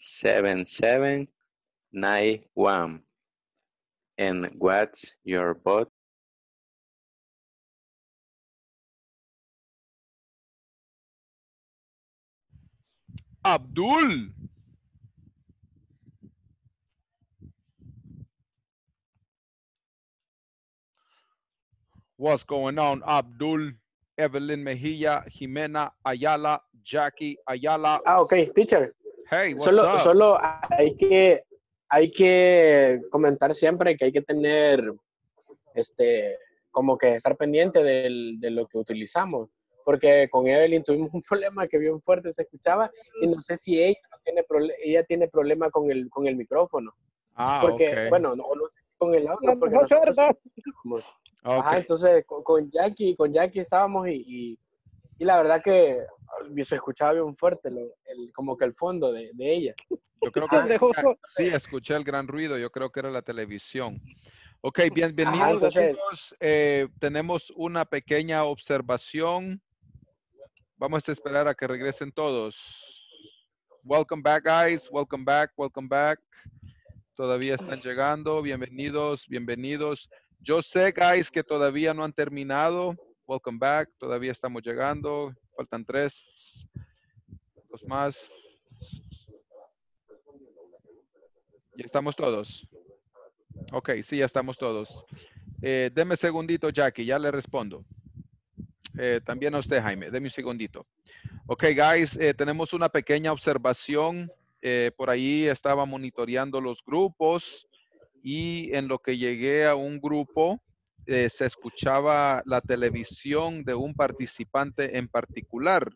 7791. And what's your boss? Abdul. What's going on, Abdul? Evelyn Mejia, Jimena Ayala, Jackie Ayala. Ah, ok, teacher. Hey, what's up? Solo hay que comentar siempre que hay que tener, como que estar pendiente de lo que utilizamos. Porque con Evelyn tuvimos un problema que bien fuerte se escuchaba y no sé si ella tiene problema con el micrófono. Ah, Porque, ok. bueno, no sé si con el audio, La porque mejor nosotros suerte. Ajá, Ok. entonces con Jackie estábamos y la verdad que se escuchaba bien fuerte como que el fondo de ella. Yo creo que sí, escuché el gran ruido. Yo creo que era la televisión. Ok, Ajá, bienvenidos entonces, amigos. Tenemos una pequeña observación. Vamos a esperar a que regresen todos. Welcome back, guys. Welcome back. Welcome back. Todavía están llegando. Bienvenidos, bienvenidos. Yo sé, guys, que todavía no han terminado. Welcome back. Todavía estamos llegando. Faltan 3. 2 más. ¿Ya estamos todos? Ok, sí, ya estamos todos. Deme segundito, Jackie, ya le respondo. También a usted, Jaime, deme un segundito. Ok, guys, tenemos una pequeña observación. Por ahí estaba monitoreando los grupos y en lo que llegué a un grupo, se escuchaba la televisión de un participante en particular.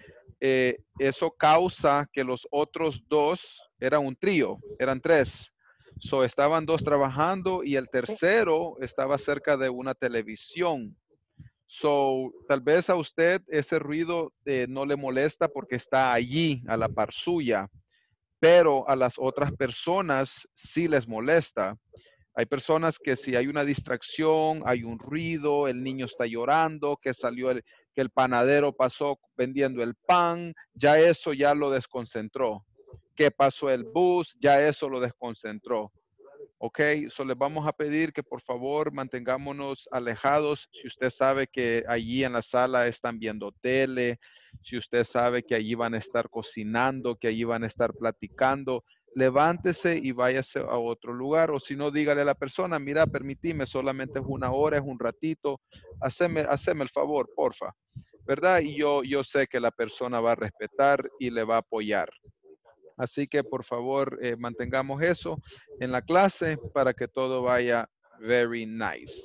Eso causa que los otros dos, eran un trío, eran 3. So, estaban 2 trabajando y el tercero estaba cerca de una televisión. So, tal vez a usted ese ruido no le molesta porque está allí a la par suya, pero a las otras personas sí les molesta. Hay personas que si hay una distracción, hay un ruido, el niño está llorando, que el panadero pasó vendiendo el pan, ya eso ya lo desconcentró. Que pasó el bus, ya eso lo desconcentró. Ok, so les vamos a pedir que por favor mantengámonos alejados. Si usted sabe que allí en la sala están viendo tele, si usted sabe que allí van a estar cocinando, que allí van a estar platicando, levántese y váyase a otro lugar. O si no, dígale a la persona, mira, permitime, solamente es 1 hora, es un ratito, haceme el favor, porfa. ¿Verdad? Y yo sé que la persona va a respetar y le va a apoyar. Así que por favor mantengamos eso en la clase para que todo vaya very nice.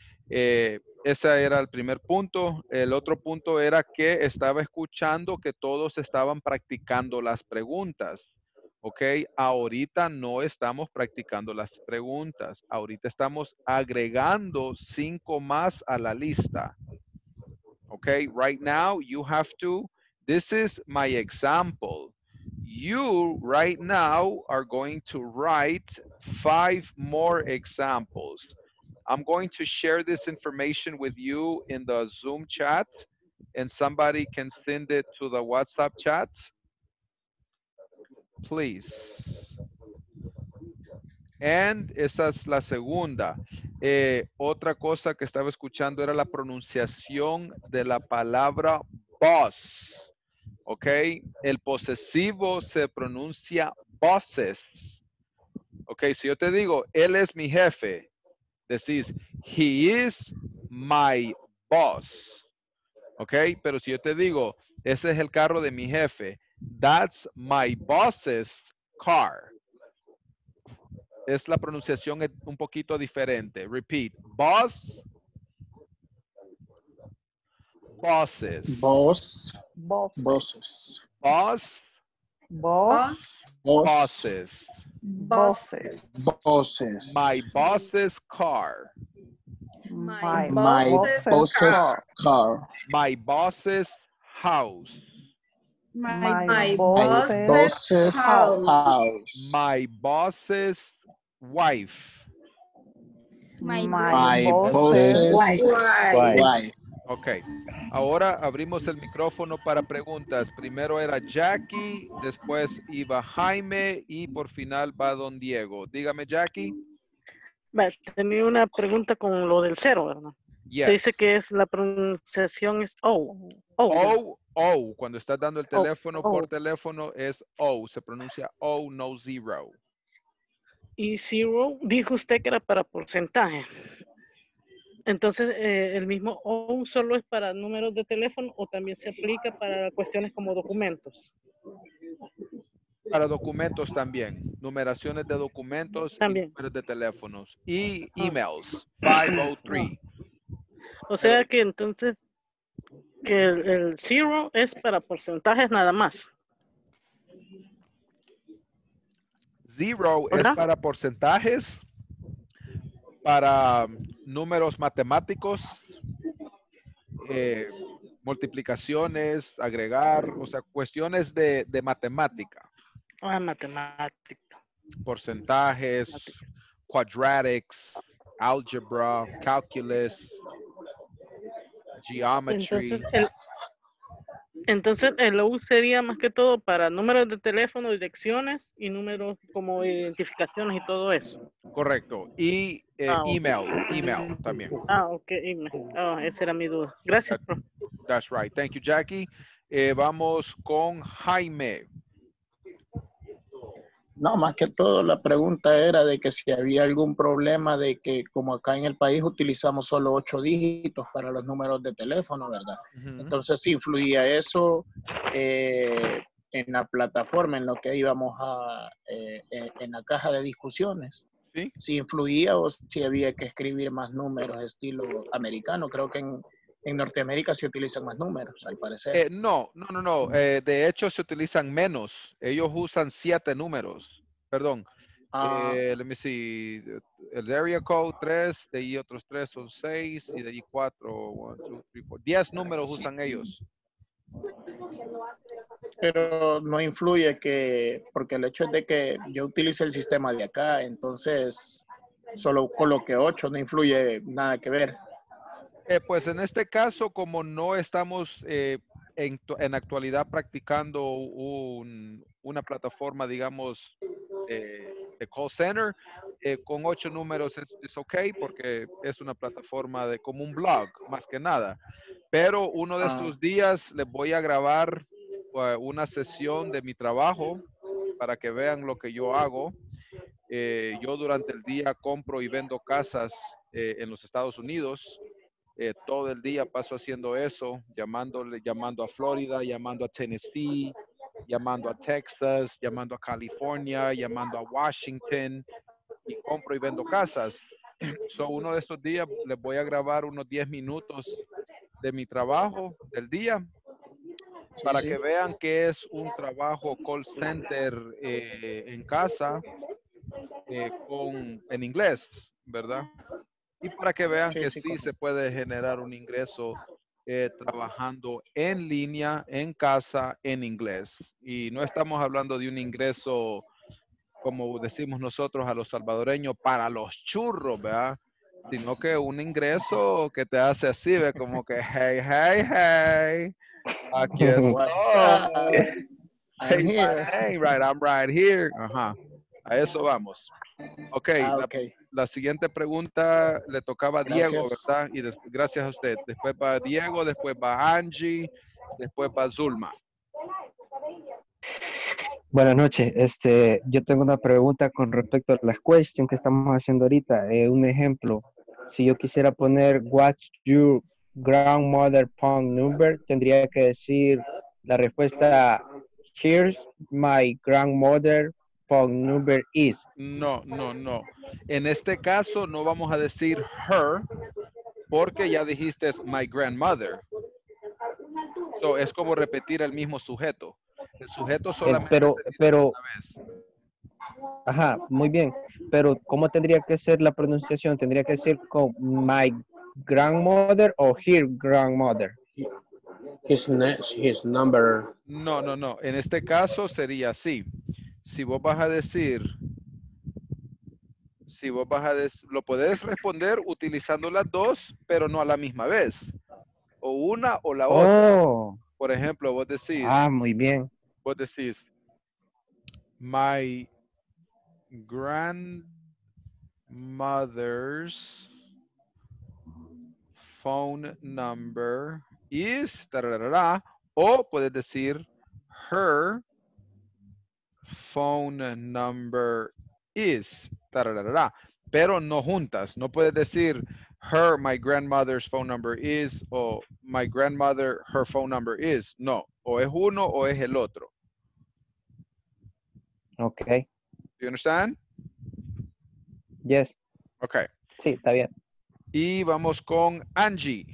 Ese era el primer punto. El otro punto era que estaba escuchando que todos estaban practicando las preguntas. Ok, ahorita no estamos practicando las preguntas. Ahorita estamos agregando 5 más a la lista. Ok, right now you have to, this is my example. You right now are going to write 5 more examples. I'm going to share this information with you in the Zoom chat and somebody can send it to the WhatsApp chat. Please. And esa es la segunda. Otra cosa que estaba escuchando era la pronunciación de la palabra boss. ¿Ok? El posesivo se pronuncia bosses. ¿Ok? Si yo te digo, él es mi jefe, decís, he is my boss. ¿Ok? Pero si yo te digo, ese es el carro de mi jefe, that's my boss's car. Es la pronunciación un poquito diferente. Repeat. Boss. Bosses. Boss. Bosses. Boss. Boss. Bosses. Bosses. Bosses. My boss's car. My My boss's car. My boss's house. My Boss's house. My boss's wife. My boss's wife. Ok. Ahora abrimos el micrófono para preguntas. Primero era Jackie, después iba Jaime y por final va don Diego. Dígame, Jackie. Tenía una pregunta con lo del cero, ¿verdad? Yes. Se dice que es la pronunciación es O. O. Cuando estás dando el teléfono O. por teléfono es O. Se pronuncia O, no zero. Y zero, dijo usted que era para porcentaje. Entonces, ¿el mismo O solo es para números de teléfono o también se aplica para cuestiones como documentos? Para documentos también. Numeraciones de documentos También. y números de teléfonos. Y emails. 503. O sea que entonces, que el zero es para porcentajes nada más. Zero es ¿Verdad? para porcentajes, para números matemáticos, multiplicaciones, agregar, o sea, cuestiones de matemática. Matemática. Porcentajes, quadratics, algebra, calculus, geometry. Entonces el O sería más que todo para números de teléfono, direcciones y números como identificaciones y todo eso. Correcto. Y email también. Ok, esa era mi duda. Gracias, profe. That's right. Thank you, Jackie. Vamos con Jaime. No, más que todo la pregunta era de que si había algún problema de que como acá en el país utilizamos solo 8 dígitos para los números de teléfono, ¿verdad? Entonces sí influía eso en la plataforma, en lo que íbamos en la caja de discusiones. ¿Sí? Si influía o si había que escribir más números estilo americano. Creo que en Norteamérica se utilizan más números, al parecer. No. De hecho, se utilizan menos. Ellos usan 7 números. Perdón. Let me see. El area code 3, de ahí otros 3 son 6 y de ahí 4, 1, 2, 3, 4. 10 números usan ellos. Pero no influye porque el hecho es de que yo utilice el sistema de acá, entonces solo coloque 8, no influye nada que ver. Pues en este caso, como no estamos en actualidad practicando una plataforma, digamos, de call center, con 8 números es ok porque es una plataforma como un blog, más que nada. Pero uno de estos días les voy a grabar una sesión de mi trabajo para que vean lo que yo hago. Yo durante el día compro y vendo casas en los Estados Unidos. Todo el día paso haciendo eso, llamando a Florida, llamando a Tennessee, llamando a Texas, llamando a California, llamando a Washington, y compro y vendo casas. So, uno de estos días les voy a grabar unos 10 minutos de mi trabajo del día para que vean que es un trabajo call center en casa en inglés, ¿verdad? Y para que vean que sí se puede generar un ingreso trabajando en línea, en casa, en inglés. Y no estamos hablando de un ingreso, como decimos nosotros a los salvadoreños, para los churros, ¿verdad? Sino que un ingreso que te hace así, ¿ve? Como que, hey, aquí estoy. I'm right here. Ajá, a eso vamos. Ok, la siguiente pregunta le tocaba a Diego, ¿verdad? Y gracias a usted. Después va Diego, después va Angie, después va Zulma. Buenas noches. Yo tengo una pregunta con respecto a las cuestiones que estamos haciendo ahorita. Un ejemplo, si yo quisiera poner what's your grandmother phone number, tendría que decir la respuesta here's my grandmother phone number is. No. En este caso no vamos a decir her porque ya dijiste my grandmother. So, es como repetir el mismo sujeto. El sujeto solamente pero una vez. Ajá, muy bien. Pero ¿cómo tendría que ser la pronunciación? ¿Tendría que ser con my grandmother o her grandmother? His number. No. En este caso sería así. Si vos vas a decir, lo puedes responder utilizando las dos, pero no a la misma vez. o una o la otra. Oh, Por ejemplo, vos decís, muy bien. my grandmother's phone number is, tararara, o puedes decir, her phone number is, tararara, pero no juntas. No puedes decir, my grandmother's phone number is, o my grandmother, her phone number is. No, o es uno o es el otro. Okay. Do you understand? Yes. Okay. Sí, está bien. Y vamos con Angie.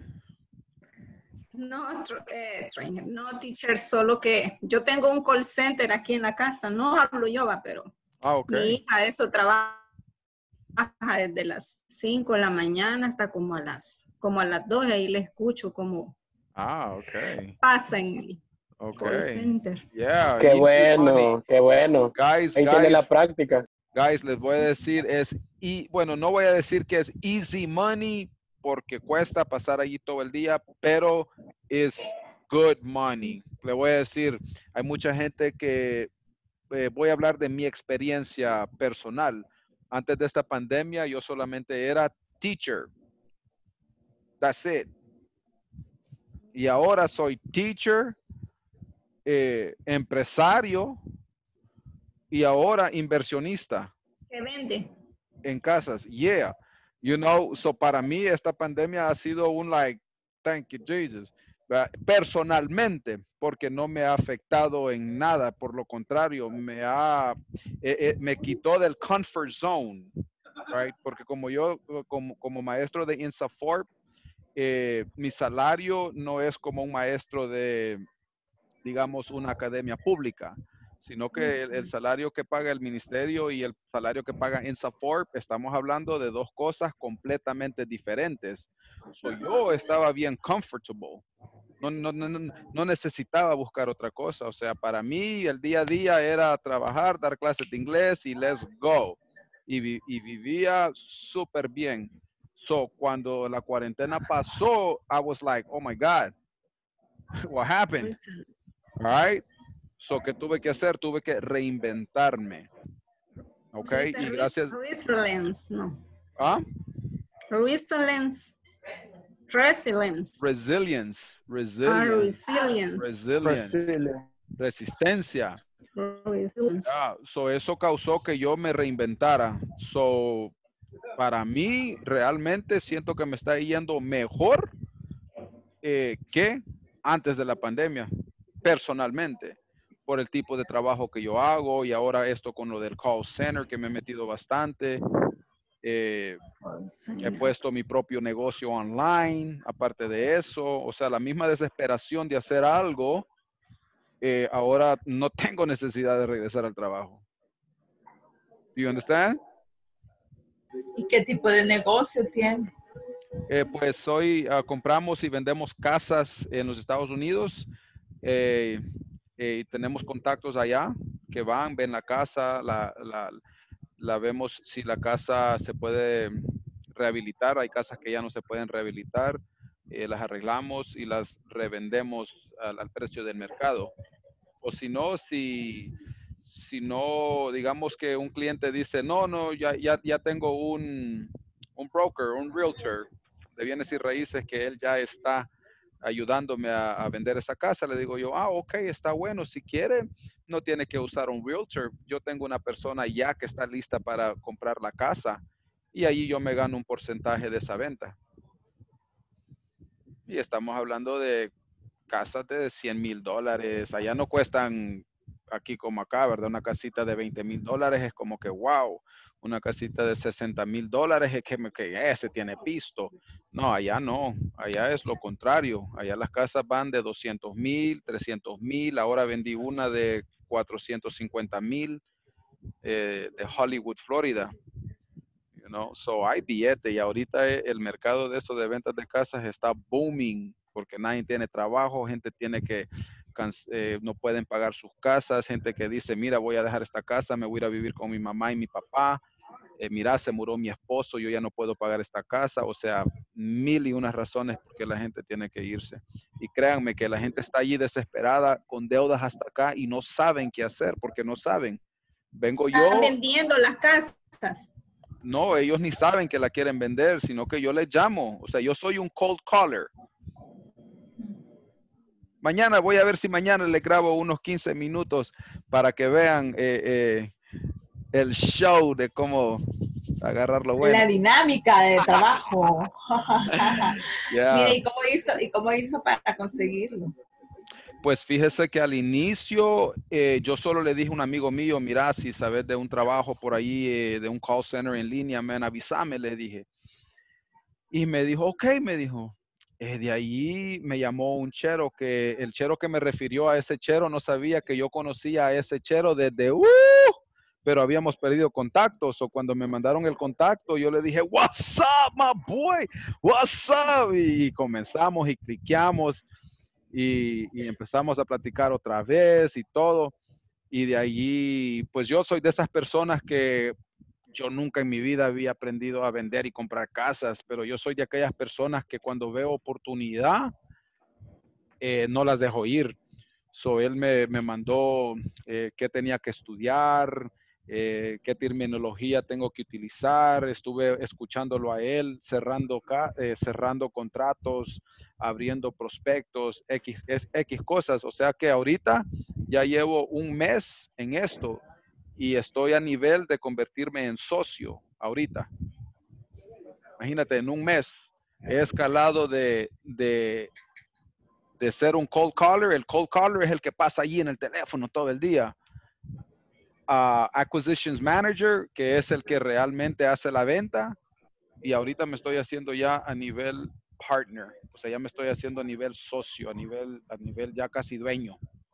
No, trainer, no, teacher, solo que yo tengo un call center aquí en la casa. No hablo yo, pero mi hija eso trabaja desde las 5 de la mañana hasta como a las 2, y ahí le escucho como pasa en el call center. Yeah, qué bueno, qué bueno. Guys, ahí tiene la práctica. Guys, les voy a decir, bueno, no voy a decir que es easy money porque cuesta pasar allí todo el día, pero es good money. Le voy a decir, hay mucha gente que, voy a hablar de mi experiencia personal. Antes de esta pandemia, yo solamente era teacher. That's it. Y ahora soy teacher, empresario y ahora inversionista. ¿Qué vende? En casas, yeah. You know, so para mí esta pandemia ha sido un thank you Jesus. Personalmente, porque no me ha afectado en nada, por lo contrario, me quitó del comfort zone, right? Porque como yo, como maestro de INSAFORP, mi salario no es como un maestro de, digamos, una academia pública, sino que el salario que paga el ministerio y el salario que paga INSAFORP, estamos hablando de dos cosas completamente diferentes. So, yo estaba bien comfortable. No necesitaba buscar otra cosa. O sea, para mí el día a día era trabajar, dar clases de inglés y let's go. Y vivía súper bien. So, cuando la cuarentena pasó, I was like, oh my God, what happened? All right. So, ¿qué tuve que hacer? Tuve que reinventarme. Ok. Y gracias. Resilience, no. ¿Ah? Resilience. Resistencia. So, eso causó que yo me reinventara. So, para mí, realmente siento que me está yendo mejor que antes de la pandemia, personalmente, por el tipo de trabajo que yo hago y ahora esto con lo del call center que me he metido bastante. He puesto mi propio negocio online, aparte de eso, o sea, la misma desesperación de hacer algo, ahora no tengo necesidad de regresar al trabajo. Do you understand? ¿Y qué tipo de negocio tiene? Pues hoy compramos y vendemos casas en los Estados Unidos. Tenemos contactos allá que ven la casa, la vemos si la casa se puede rehabilitar. Hay casas que ya no se pueden rehabilitar. Las arreglamos y las revendemos al precio del mercado. O si no, digamos que un cliente dice, no, ya tengo un broker, un realtor de bienes y raíces que él ya está ayudándome a vender esa casa. Le digo yo, ok, está bueno. Si quiere, no tiene que usar un realtor. Yo tengo una persona ya que está lista para comprar la casa y ahí yo me gano un porcentaje de esa venta. Y estamos hablando de casas de $100,000. Allá no cuestan aquí como acá, ¿verdad? Una casita de $20,000 es como que wow. Una casita de $60,000 es que ese tiene pisto. No, allá no. Allá es lo contrario. Allá las casas van de 200,000, 300,000. Ahora vendí una de 450,000 de Hollywood, Florida. You know? So hay billete y ahorita el mercado de eso de ventas de casas está booming porque nadie tiene trabajo, gente tiene que no pueden pagar sus casas, gente que dice, mira, voy a dejar esta casa, me voy a ir a vivir con mi mamá y mi papá. mira, se murió mi esposo, yo ya no puedo pagar esta casa, o sea, 1001 razones por qué la gente tiene que irse. Y créanme que la gente está allí desesperada, con deudas hasta acá y no saben qué hacer, porque no saben. Vengo yo. Están vendiendo las casas. No, ellos ni saben que la quieren vender, sino que yo les llamo. O sea, yo soy un cold caller. Mañana voy a ver si mañana les grabo unos 15 minutos para que vean el show de cómo agarrar lo bueno. La dinámica de trabajo. Yeah. Mire, ¿y cómo hizo para conseguirlo? Pues fíjese que al inicio yo solo le dije a un amigo mío, mira, si sabes de un trabajo por ahí, de un call center en línea, man, avísame, le dije. Y me dijo, ok, me dijo. De ahí me llamó un chero, que el chero que me refirió a ese chero no sabía que yo conocía a ese chero desde, pero habíamos perdido contactos. O cuando me mandaron el contacto, yo le dije, what's up, my boy, what's up? Y comenzamos y cliqueamos. Y empezamos a platicar otra vez y todo. Y de allí, pues yo soy de esas personas que yo nunca en mi vida había aprendido a vender y comprar casas, pero yo soy de aquellas personas que cuando veo oportunidad, no las dejo ir. So, él me mandó qué tenía que estudiar, qué terminología tengo que utilizar. Estuve escuchándolo a él, cerrando contratos, abriendo prospectos, X cosas. O sea que ahorita ya llevo un mes en esto y estoy a nivel de convertirme en socio ahorita. Imagínate, en un mes he escalado de ser un cold caller. El cold caller es el que pasa allí en el teléfono todo el día. Acquisitions Manager, que es el que realmente hace la venta. Y ahorita me estoy haciendo ya a nivel partner. O sea, ya me estoy haciendo a nivel socio, a nivel ya casi dueño.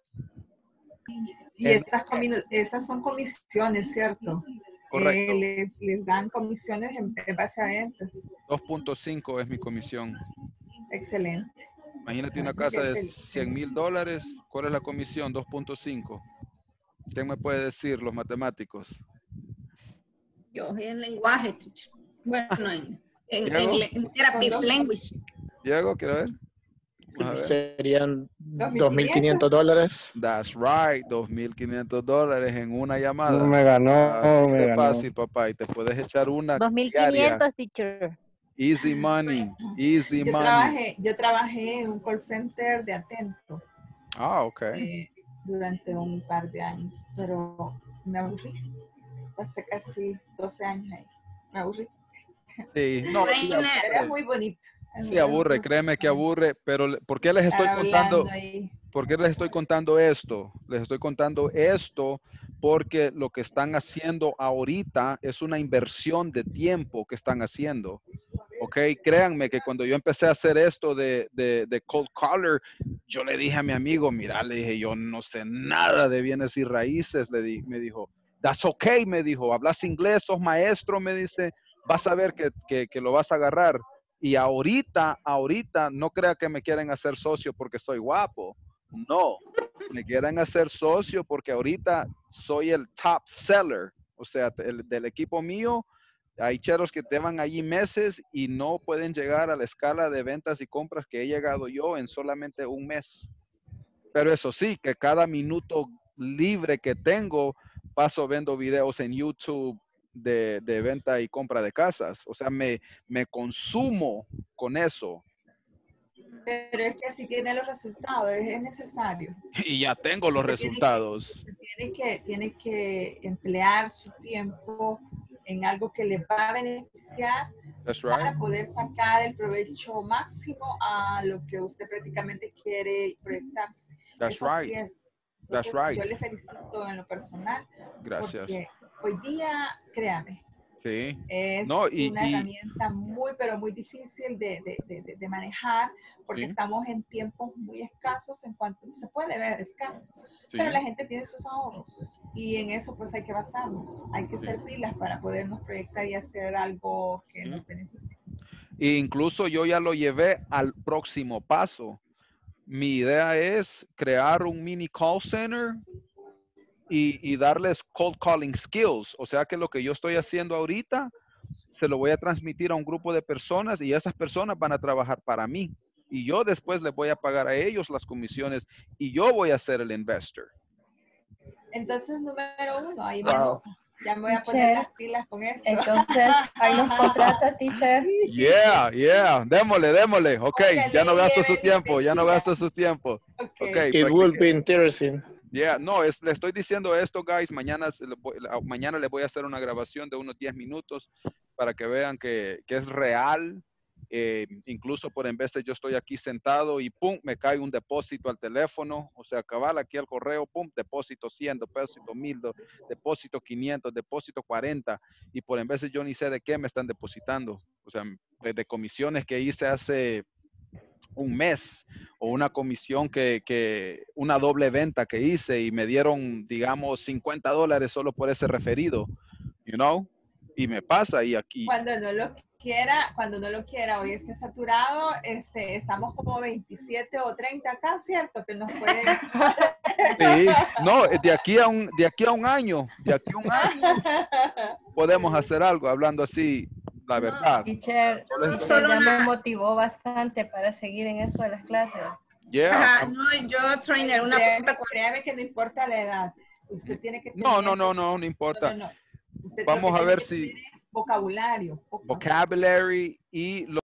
Y esas son comisiones, ¿cierto? Correcto. Les dan comisiones en base a ventas. 2.5 es mi comisión. Excelente. Imagínate una casa de $100,000. ¿Cuál es la comisión? 2.5. ¿Quién me puede decir, los matemáticos? Yo en lenguaje, teacher. Bueno, en therapist language. Diego, ¿quiero ver? Serían $2,500. That's right, $2,500 en una llamada. No me ganó, Así me de ganó. fácil, papá, y te puedes echar una 2,500, teacher. Easy money, easy money. Yo trabajé en un call center de Atento. Ok. Durante un par de años, pero me aburrí. Pasé casi 12 años ahí. Me aburrí. Sí, no, era muy bonito. Sí, aburre, créeme que aburre, pero ¿por qué les estoy contando? ¿Por qué les estoy contando esto? Les estoy contando esto porque lo que están haciendo ahorita es una inversión de tiempo que están haciendo. Ok, créanme que cuando yo empecé a hacer esto de cold caller, yo le dije a mi amigo, mira, le dije, yo no sé nada de bienes y raíces, me dijo, that's okay, me dijo, hablas inglés, sos maestro, me dice, vas a ver que lo vas a agarrar. Y ahorita, no crea que me quieren hacer socio porque soy guapo. No, me quieren hacer socio porque ahorita soy el top seller. O sea, del equipo mío, hay cheros que llevan allí meses y no pueden llegar a la escala de ventas y compras que he llegado yo en solamente un mes. Pero eso sí, que cada minuto libre que tengo, paso viendo videos en YouTube de venta y compra de casas. O sea, me consumo con eso. Pero es que así tiene los resultados, es necesario. Y ya tengo los resultados. Tiene que emplear su tiempo en algo que le va a beneficiar para poder sacar el provecho máximo a lo que usted prácticamente quiere proyectarse. Eso así es. Entonces, yo le felicito en lo personal. Gracias. Porque hoy día, créame, sí. es una herramienta muy, pero muy difícil de manejar porque estamos en tiempos muy escasos en cuanto se puede ver escasos. Sí. Pero la gente tiene sus ahorros y en eso pues hay que basarnos. Hay que ser pilas para podernos proyectar y hacer algo que nos beneficie. E incluso yo ya lo llevé al próximo paso. Mi idea es crear un mini call center y darles cold calling skills. O sea que lo que yo estoy haciendo ahorita, se lo voy a transmitir a un grupo de personas y esas personas van a trabajar para mí. Y yo después les voy a pagar a ellos las comisiones y yo voy a ser el investor. Entonces, número 1, ahí me anota. Ya me voy a poner las pilas con esto. Entonces, ahí nos contrata, teacher. Yeah. Démosle. Ok, ya no gasto su tiempo, Okay, it will be interesting. Yeah, no, le estoy diciendo esto, guys. Mañana les voy a hacer una grabación de unos 10 minutos para que vean que es real. Incluso por en vez de yo estoy aquí sentado y pum, me cae un depósito al teléfono, o sea, cabal aquí al correo, pum, depósito 100, depósito 1000, depósito 500, depósito 40, y por en vez de yo ni sé de qué me están depositando, o sea, de comisiones que hice hace un mes, o una comisión una doble venta que hice y me dieron, digamos, $50 solo por ese referido, you know, y me pasa y aquí. Cuando no lo quiera, hoy esté saturado, estamos como 27 o 30 acá, ¿cierto? Que nos pueden... Sí, no, de aquí a un año, podemos hacer algo, hablando así, la verdad. Teacher, ya me motivó bastante para seguir en esto de las clases. Yeah. Ajá, no, yo, trainer, una pregunta. Créame que no importa la edad. Usted tiene que tener... No importa. No. Vamos a ver si... Vocabulario. Vocabulary y